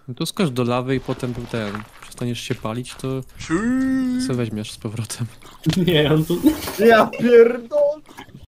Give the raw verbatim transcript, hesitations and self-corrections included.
No to skocz do lawy i potem ten, przestaniesz się palić, to sobie weźmiesz z powrotem. Nie, on tu... Ja pierdolę!